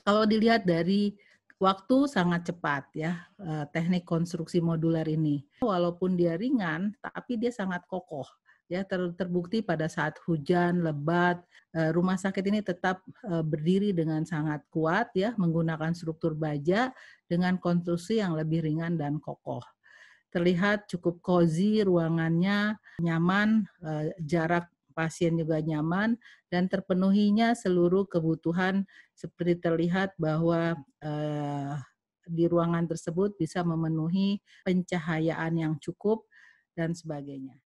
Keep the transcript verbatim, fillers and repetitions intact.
Kalau dilihat dari waktu sangat cepat ya, eee, teknik konstruksi modular ini. Walaupun dia ringan, tapi dia sangat kokoh ya, ter terbukti pada saat hujan lebat, eee, rumah sakit ini tetap, eee, berdiri dengan sangat kuat ya, menggunakan struktur baja dengan konstruksi yang lebih ringan dan kokoh. Terlihat cukup cozy ruangannya, nyaman, eee, jarak pasien juga nyaman, dan terpenuhinya seluruh kebutuhan seperti terlihat bahwa, eee, di ruangan tersebut bisa memenuhi pencahayaan yang cukup dan sebagainya.